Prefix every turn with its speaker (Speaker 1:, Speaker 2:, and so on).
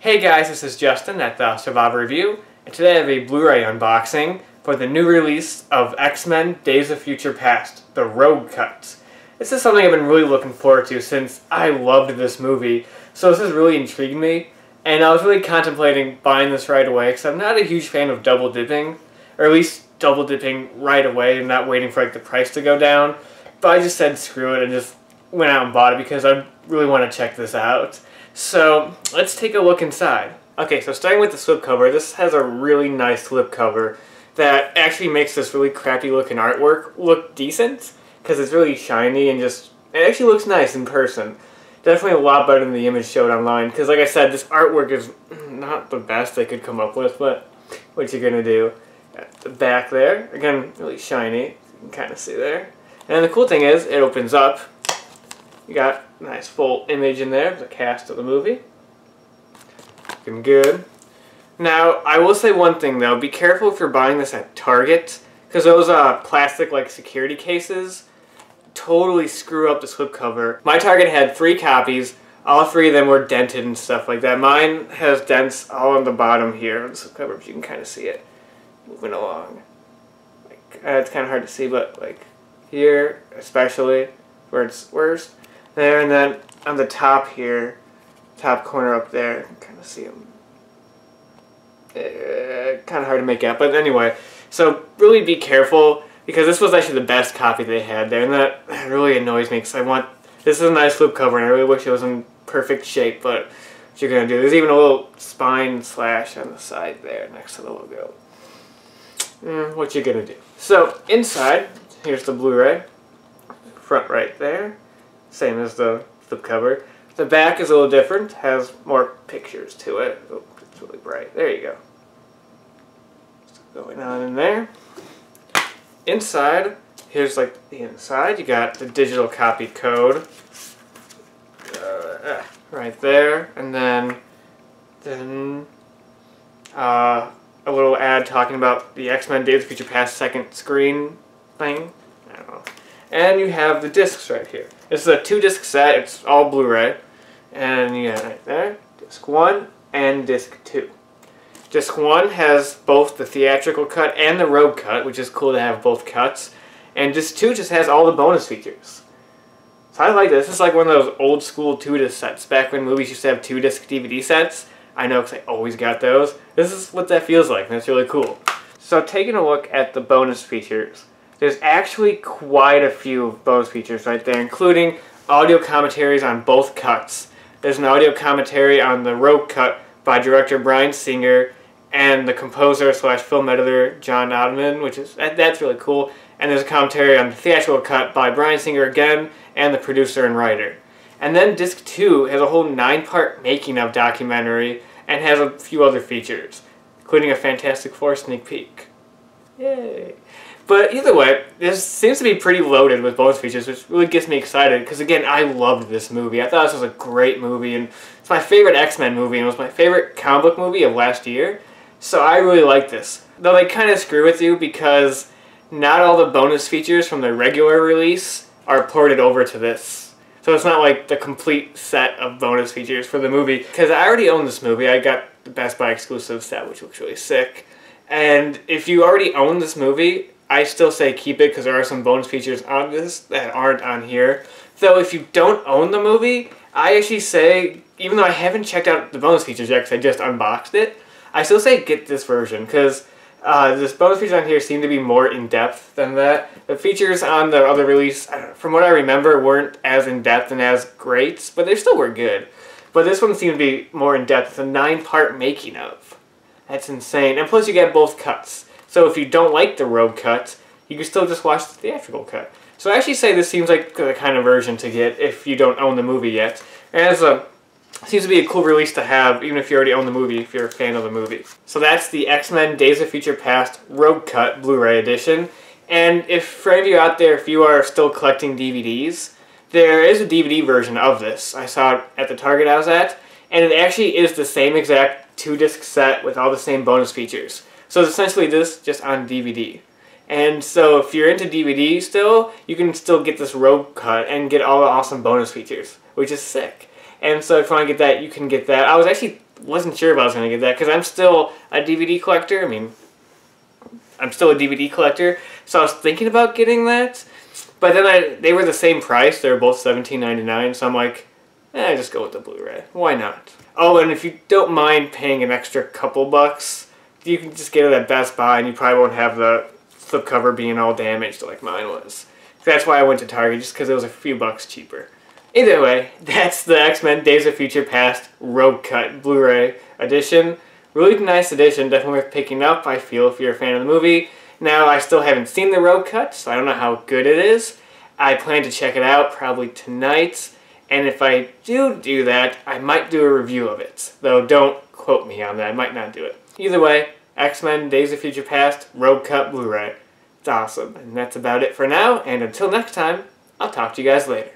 Speaker 1: Hey guys, this is Justin at the Survivor Review, and today I have a Blu-ray unboxing for the new release of X-Men Days of Future Past, the Rogue Cut. This is something I've been really looking forward to since I loved this movie, so this has really intrigued me, and I was really contemplating buying this right away because I'm not a huge fan of double dipping, or at least double dipping right away and not waiting for the price to go down, but I just said screw it and just went out and bought it because I really want to check this out. So let's take a look inside. Okay, so starting with the slipcover, this has a really nice slipcover that actually makes this really crappy looking artwork look decent because it's really shiny and it actually looks nice in person. Definitely a lot better than the image showed online because, like I said, this artwork is not the best they could come up with, but what you gonna do? At the back there, again, really shiny, you can kind of see there. And the cool thing is, it opens up. You got a nice full image in there, the cast of the movie. Looking good. Now, I will say one thing though, be careful if you're buying this at Target, because those plastic security cases totally screw up the slipcover. My Target had 3 copies, all 3 of them were dented and stuff like that. Mine has dents all on the bottom here of the slipcover, if you can kind of see it moving along. It's kind of hard to see, but here especially, where it's worst. There, and then on the top here, top corner up there, you can kind of see them. Kind of hard to make out, but anyway, so really be careful because this was actually the best copy they had there, and that really annoys me because this is a nice slipcover and I really wish it was in perfect shape, but what you're going to do, there's even a little spine slash on the side there next to the logo. What you going to do? So inside, here's the Blu-ray, front right there. Same as the slipcover. The back is a little different, has more pictures to it. Oh, it's really bright. There you go. What's going on in there? Inside, here's the inside. You got the digital copy code right there, and then a little ad talking about the X-Men Days of Future Past second screen thing. I don't know. And you have the discs right here. This is a 2-disc set. It's all Blu-ray. And you got right there, disc 1 and disc 2. Disc 1 has both the theatrical cut and the Rogue cut, which is cool to have both cuts. And disc 2 just has all the bonus features. So I like this. This is like one of those old school 2-disc sets. Back when movies used to have 2-disc DVD sets. I know because I always got those. This is what that feels like, and it's really cool. So taking a look at the bonus features, there's actually quite a few bonus features right there, including audio commentaries on both cuts. There's an audio commentary on the Rogue cut by director Bryan Singer and the composer / film editor John Ottman, that's really cool. And there's a commentary on the theatrical cut by Bryan Singer again and the producer and writer. And then disc 2 has a whole 9-part making of documentary and has a few other features, including a Fantastic Four sneak peek. Yay! But either way, this seems to be pretty loaded with bonus features, which really gets me excited, because again, I loved this movie. I thought this was a great movie, and it's my favorite X-Men movie, and it was my favorite comic book movie of last year, so I really like this. Though they kind of screw with you, because not all the bonus features from the regular release are ported over to this. So it's not like the complete set of bonus features for the movie, because I already own this movie. I got the Best Buy exclusive set, which looks really sick. And if you already own this movie, I still say keep it because there are some bonus features on this that aren't on here. Though if you don't own the movie, I actually say, even though I haven't checked out the bonus features yet because I just unboxed it, I still say get this version because this bonus features on here seem to be more in-depth than that. The features on the other release, from what I remember, weren't as in-depth and as great, but they still were good. But this one seemed to be more in-depth. It's a 9-part making of. That's insane. And plus you get both cuts. So if you don't like the Rogue cut, you can still just watch the theatrical cut. So I actually say this seems like the kind of version to get if you don't own the movie yet. And it seems to be a cool release to have, even if you already own the movie, if you're a fan of the movie. So that's the X-Men Days of Future Past Rogue Cut Blu-ray edition. And for any of you out there, if you are still collecting DVDs, there is a DVD version of this. I saw it at the Target I was at, and it actually is the same exact 2-disc set with all the same bonus features. So it's essentially this just on DVD. And so if you're into DVD still, you can still get this Rogue cut and get all the awesome bonus features, which is sick. And so if you want to get that, you can get that. I wasn't sure if I was going to get that because I'm still a DVD collector. I mean, I'm still a DVD collector, so I was thinking about getting that. But then they were the same price. They were both $17.99, so I'm like, just go with the Blu-ray. Why not? Oh, and if you don't mind paying an extra couple bucks, you can just get it at Best Buy, and you probably won't have the slipcover being all damaged like mine was. That's why I went to Target, just because it was a few bucks cheaper. Either way, that's the X-Men Days of Future Past Rogue Cut Blu-ray edition. Really nice edition, definitely worth picking up, I feel, if you're a fan of the movie. Now, I still haven't seen the Rogue Cut, so I don't know how good it is. I plan to check it out probably tonight, and if I do that, I might do a review of it. Though, don't quote me on that, I might not do it. Either way, X-Men Days of Future Past Rogue Cut Blu-ray. It's awesome, and that's about it for now, and until next time, I'll talk to you guys later.